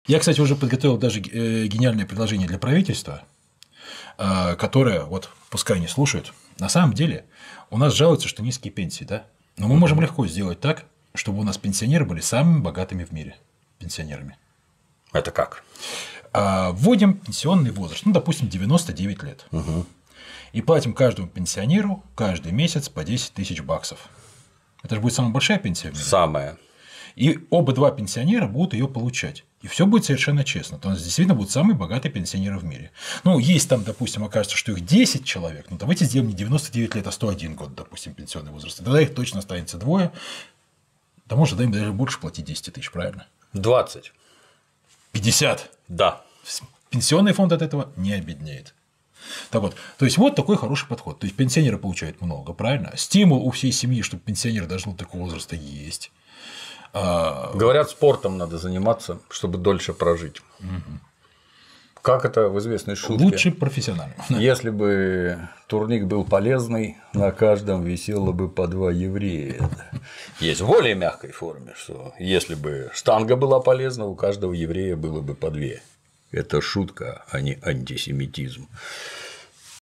Я, кстати, уже подготовил даже гениальное предложение для правительства, которое, вот пускай не слушают, на самом деле у нас жалуются, что низкие пенсии, да? Но мы можем легко сделать так, чтобы у нас пенсионеры были самыми богатыми в мире пенсионерами. Это как? Вводим пенсионный возраст, ну, допустим, 99 лет. И платим каждому пенсионеру каждый месяц по 10 тысяч баксов. Это же будет самая большая пенсия в мире. Самая. И оба два пенсионера будут ее получать. И все будет совершенно честно. То есть, действительно, будут самые богатые пенсионеры в мире. Ну, есть там, допустим, окажется, что их 10 человек, ну, давайте сделаем не 99 лет, а 101 год, допустим, пенсионный возраст. И тогда их точно останется двое. Да может, им даже больше платить 10 тысяч, правильно? 20. 50. Да. Пенсионный фонд от этого не обеднеет. Так вот, то есть вот такой хороший подход. То есть пенсионеры получают много, правильно? Стимул у всей семьи, чтобы пенсионер дожил до такого возраста, есть. Говорят, спортом надо заниматься, чтобы дольше прожить. Как это в известной шутке? Лучше профессионально. Если бы турник был полезный, на каждом висело бы по 2 еврея. Есть в более мягкой форме, что если бы штанга была полезна, у каждого еврея было бы по 2. Это шутка, а не антисемитизм.